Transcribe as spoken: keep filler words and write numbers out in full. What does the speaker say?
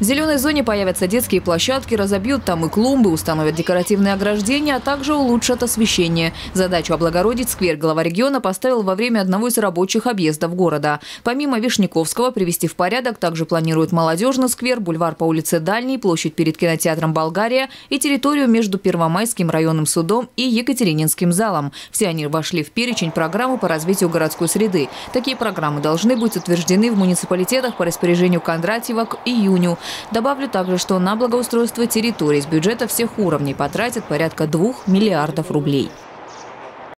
В зеленой зоне появятся детские площадки, разобьют там и клумбы, установят декоративные ограждения, а также улучшат освещение. Задачу облагородить сквер глава региона поставил во время одного из рабочих объездов города. Помимо Вишняковского привести в порядок также планируют молодежный сквер, бульвар по улице Дальней, площадь перед кинотеатром «Болгария» и территорию между Первомайским районным судом и Екатерининским залом. Все они вошли в перечень программы по развитию городской среды. Такие программы должны быть утверждены в муниципалитетах по распоряжению Кондратьева к июню. Добавлю также, что на благоустройство территорий с бюджета всех уровней потратят порядка двух миллиардов рублей.